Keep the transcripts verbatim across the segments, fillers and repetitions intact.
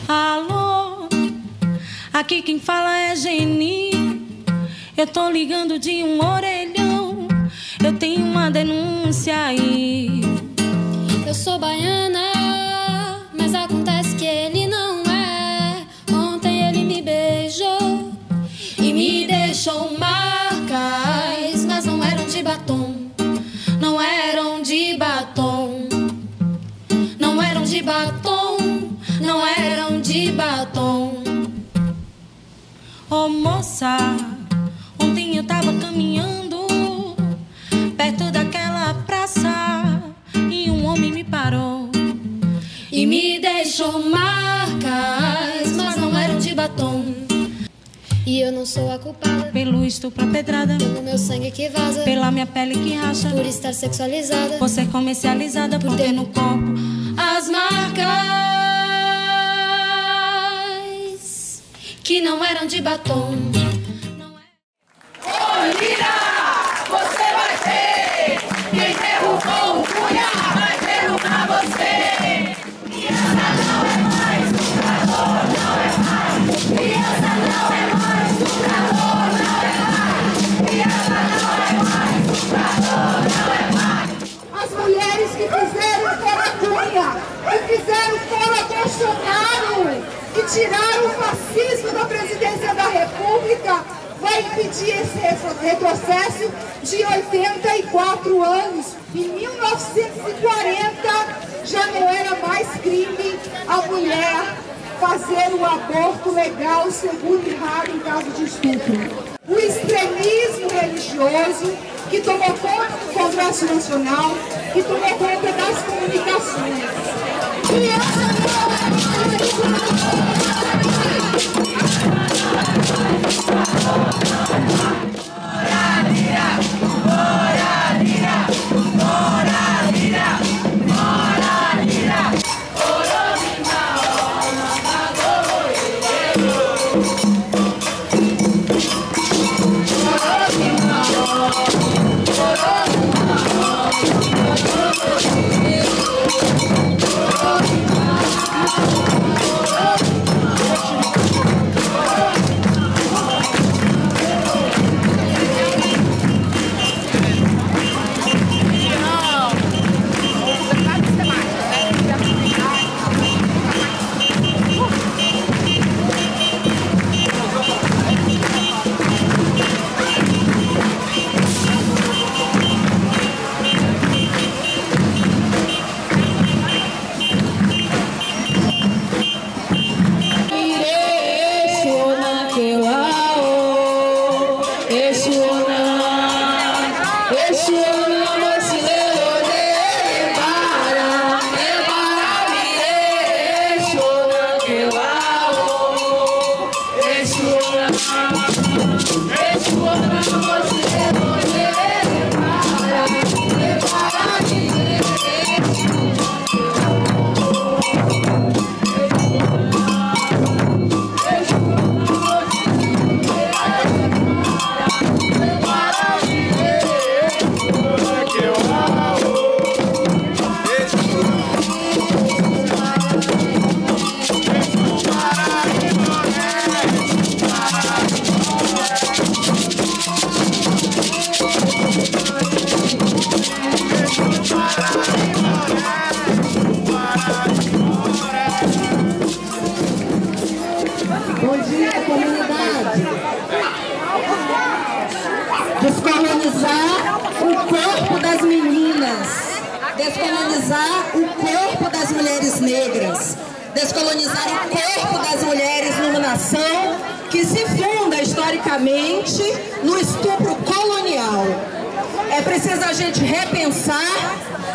Alô, aqui quem fala é Geni. Eu tô ligando de um orelhão. Eu tenho uma denúncia aí. Eu sou baiana, mas acontece que ele não é. Ontem ele me beijou e me deixou marcas, mas não eram de batom. Não eram de batom. Não eram de batom. Não eram de batom. Ô moça, ontem eu tava caminhando perto daquela praça e um homem me parou e me deixou marcas, mas não eram de batom. E eu não sou a culpada pelo estupro, a pedrada, pelo meu sangue que vaza, pela minha pele que racha, por estar sexualizada, por ser comercializada, por ter no corpo as marcas que não eram de batom. Não é... Ô Lira, você vai ter quem derrubou o Cunha, vai derrubar você. Criança não é mais, estuprador não é mais. Criança não é mais, estuprador não é mais. Criança não é mais, estuprador não é mais. As mulheres que fizeram fora Cunha, que fizeram fora Bolsonaro, que tiraram o fascismo da presidência da República, vai impedir esse retrocesso de oitenta e quatro anos. Em mil novecentos e quarenta já não era mais crime a mulher fazer o aborto legal, seguro e raro em caso de estupro. O extremismo religioso que tomou conta do Congresso Nacional, que tomou conta das comunicações. E essa não é descolonizar o corpo das meninas, descolonizar o corpo das mulheres negras, descolonizar o corpo das mulheres numa nação que se funda historicamente no estupro colonial. É preciso a gente repensar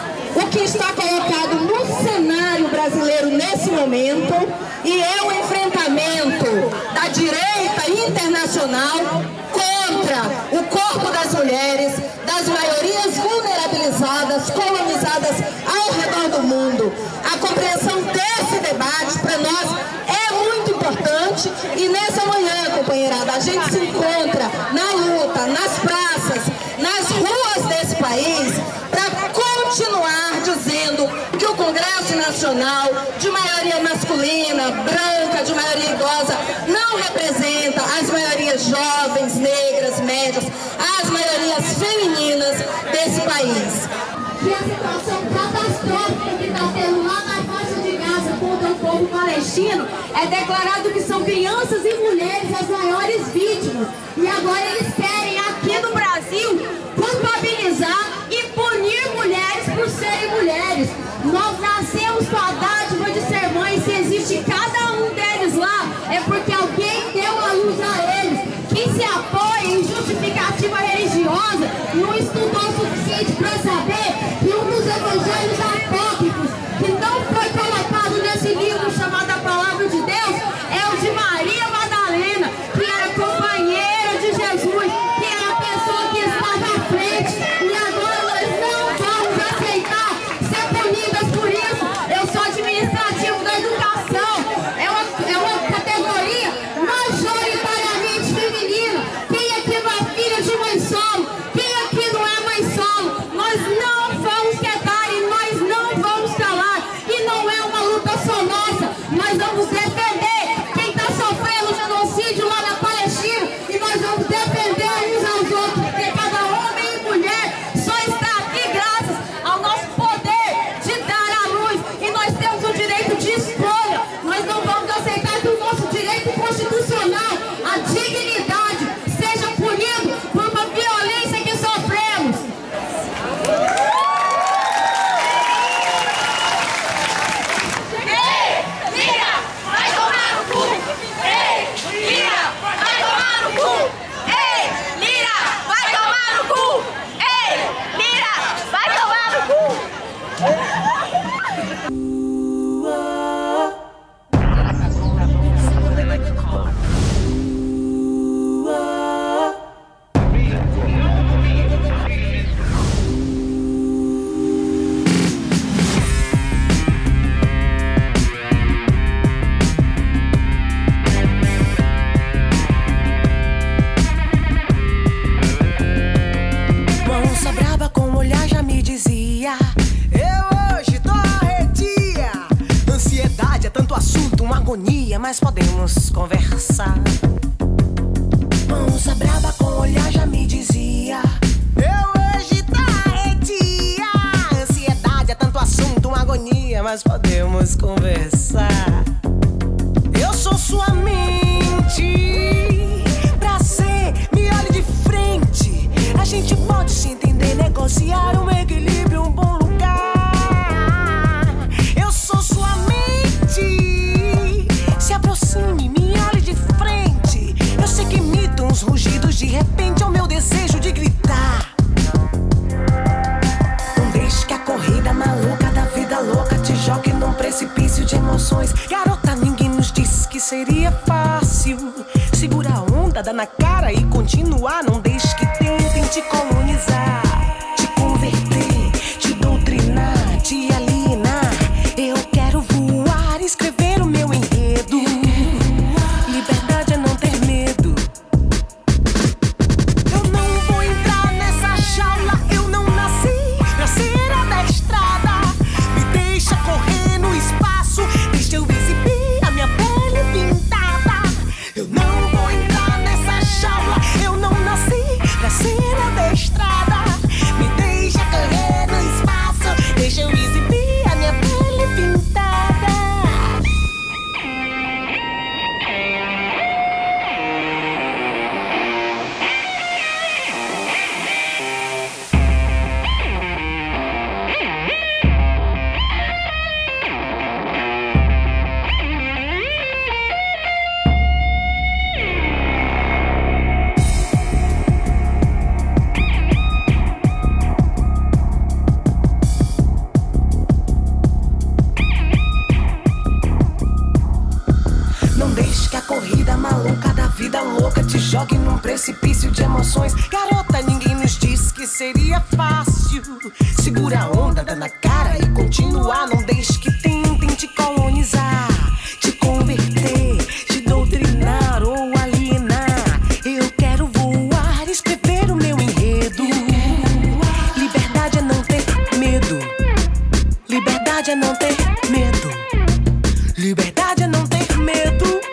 o que está colocado no cenário brasileiro nesse momento, e é o enfrentamento da direita internacional contra o corpo das mulheres, das maiorias vulnerabilizadas, colonizadas ao redor do mundo. A compreensão desse debate para nós é muito importante, e nessa manhã, companheirada, a gente se encontra na luta, nas praças, nas ruas desse país, para continuar dizendo que o Congresso Nacional, de maioria masculina, branca, de maioria idosa não representa as maiorias jovens, negras, médias, as maiorias femininas desse país. Que a situação catastrófica que está tendo lá na faixa de Gaza contra o povo palestino é declarado que são crianças e mulheres as maiores vítimas. E agora eles querem, aqui no Brasil, culpabilizar e punir mulheres por serem mulheres. Nós nascemos com a dádiva de ser mãe. Se existe cada um deles lá, é porque alguém deu a luz a eles. Quem se apoia em justificativa religiosa não estudou o suficiente para saber que um dos evangelhos apócrifos que não foi colocado nesse livro chamado A Palavra de Deus é o de Maria Madalena, que era companheira de Jesus, que era a pessoa que estava à frente. E agora nós não vamos aceitar ser punidas por isso. Eu sou administrativo da educação, é uma, é uma categoria majoritariamente feminina. Quem aqui não é filha de mãe solo? Quem aqui não é mãe solo? Nós não vamos quietar e nós não vamos calar. E não é uma luta só nossa. Nós vamos defender quem está sofrendo genocídio lá na Palestina e nós vamos defender uns aos outros, porque cada homem e mulher só está aqui graças ao nosso poder de dar à luz. E nós temos o direito de escolha. Nós não vamos aceitar que o nosso direito constitucional, a dignidade, seja punido por uma violência que sofremos. Ei, Lira, vai tomar no cu! Ei, Lira, vai tomar no cu! Ei, Lira, vai tomar no cu! Ei, Lira, vai tomar no cu! Moça braba com o olhar já me dizia: eu hoje tô arredia. Ansiedade é tanto assunto, uma agonia, mas podemos conversar. Moça braba com o olhar já me dizia: eu hoje tô arredia. Ansiedade é tanto assunto, uma agonia, mas podemos conversar. Eu sou sua mente, prazer, me olhe de frente. A gente pode se entender, negociar um equilíbrio, um bom lugar. Eu sou sua mente, se aproxime, me olhe de frente. Eu sei que imitam uns rugidos, de repente é o meu desejo de gritar. Não deixe que a corrida maluca da vida louca te jogue num precipício de emoções. Garota, ninguém nos disse que seria fácil. Segura a onda, dá na cara e continuar. Não deixe que tentem te colonizar, te converter, te doutrinar, te alienar. Eu quero voar, escrever o meu enredo. Liberdade é não ter medo. Eu não vou entrar nessa jaula, eu não nasci pra ser adestrada. Me deixa correr no espaço, deixa eu exibir a minha pele pintada. Eu não vou entrar nessa jaula, eu não nasci pra ser adestrada. Me deixa correr no espaço, deixa eu exibir a minha pele pintada. Não deixe que a corrida maluca da vida louca te jogue num precipício de emoções. Garota, ninguém nos disse que seria fácil. Segura a onda, dá na cara e continuar. Não deixe que tentem te colonizar, te converter, te doutrinar ou alienar. Eu quero voar, escrever o meu enredo. Liberdade é não ter medo. Liberdade é não ter medo. Liberdade é não ter medo.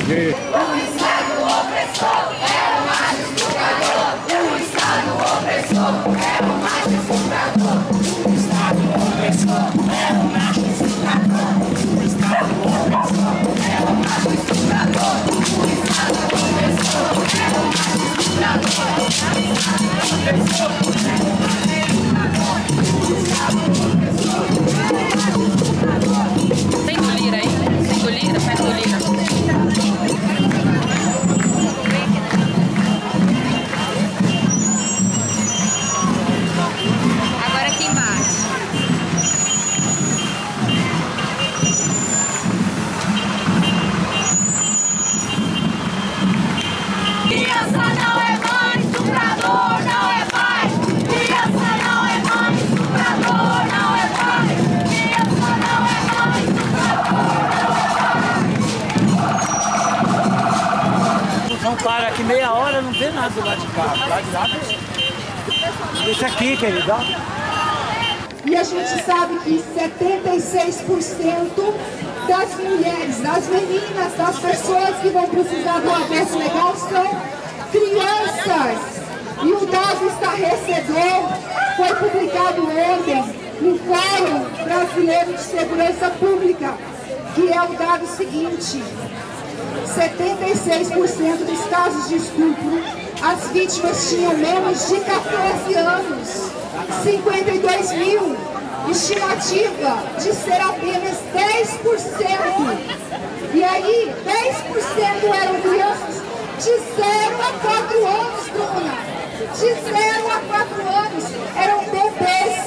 jeito. O Estado opressor é o mais estuprador. O Estado opressor é o mais estuprador. O Estado opressor é o mais estuprador. O Estado opressor é o mais estuprador. O Estado opressor é o mais estuprador. O Estado opressor é o mais estuprador. O Estado opressor é o mais estuprador. Tem do Lira aí? Tem do Lira? Perto do Lira. Agora aqui embaixo. Criança não é mãe, estuprador não é pai. Criança não é mãe, estuprador não é pai. Criança não é mãe, estuprador não é pai. Não para aqui meia hora, não vê nada do lado de cá. Lá de lá vê. Esse aqui, querido, ó. E a gente sabe que setenta e seis por cento das mulheres, das meninas, das pessoas que vão precisar do aborto legal são crianças. E o dado estarrecedor foi publicado ontem no Fórum Brasileiro de Segurança Pública, que é o dado seguinte: setenta e seis por cento dos casos de estupro, as vítimas tinham menos de quatorze anos. cinquenta e dois mil, estimativa de ser apenas dez por cento. E aí, dez por cento eram crianças de zero a quatro anos, Bruna. De zero a quatro anos eram bebês.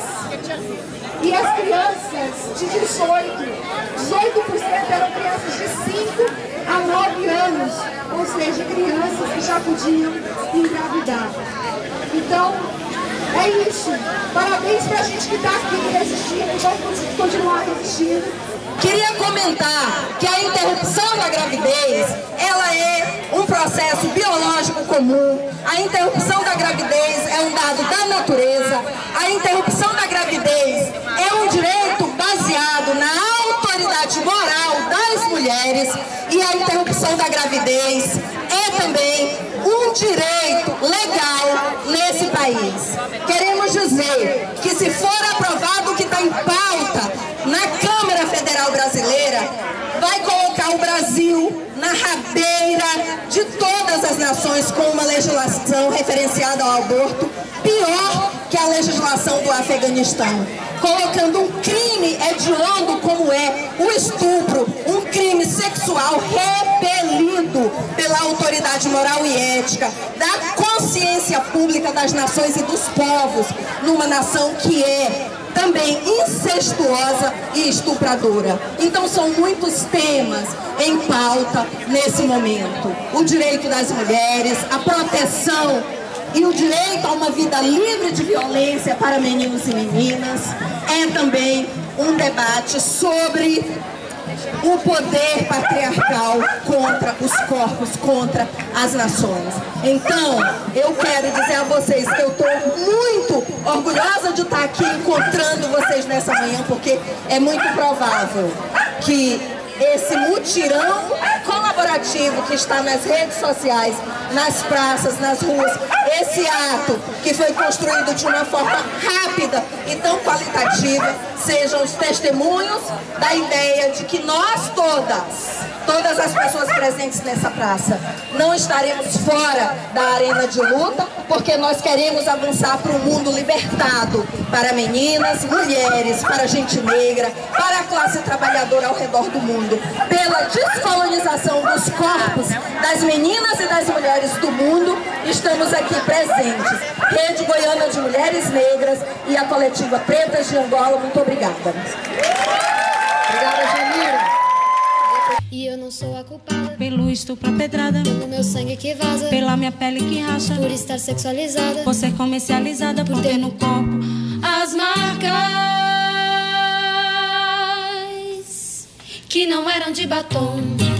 E as crianças de dezoito, dezoito por cento eram crianças de cinco a nove anos, ou seja, crianças que já podiam engravidar. Então, é isso. Parabéns pra gente que está aqui resistindo e vamos continuar resistindo. Queria comentar que a interrupção da gravidez, ela é um processo biológico comum. A interrupção da gravidez é um dado da natureza. A interrupção da gravidez é um direito baseado na autoridade moral das mulheres. E a interrupção da gravidez é também um direito legal nesse país. Queremos dizer que, se for aprovado o que está em pauta na Câmara Federal Brasileira, vai colocar o Brasil na rabeira de todas as nações com uma legislação referenciada ao aborto pior que a legislação do Afeganistão, colocando um crime hediondo como é o estupro, um crime sexual repelido pela autoridade moral e ética, da consciência pública das nações e dos povos, numa nação que é também incestuosa e estupradora. Então são muitos temas em pauta nesse momento. O direito das mulheres, a proteção e o direito a uma vida livre de violência para meninos e meninas. É também um debate sobre o poder patriarcal contra os corpos, contra as nações. Então, eu quero dizer a vocês que eu estou muito orgulhosa de estar aqui encontrando vocês nessa manhã, porque é muito provável que esse mutirão colaborativo que está nas redes sociais, nas praças, nas ruas, esse ato que foi construído de uma forma rápida e tão qualitativa, sejam os testemunhos da ideia de que nós todas, todas as pessoas presentes nessa praça, não estaremos fora da arena de luta, porque nós queremos avançar para um mundo libertado, para meninas, mulheres, para gente negra, para a classe trabalhadora ao redor do mundo, pela descolonização dos corpos das meninas e das mulheres do mundo. Estamos aqui presentes. Rede Goiana de Mulheres Negras e a coletiva Pretas de Angola, muito obrigada. Obrigada, Jamira. E eu não sou a culpada Pelo estupro, a pedrada, pelo meu sangue que vaza, pela minha pele que racha, por estar sexualizada, por ser comercializada, por ter no corpo as marcas que não eram de batom.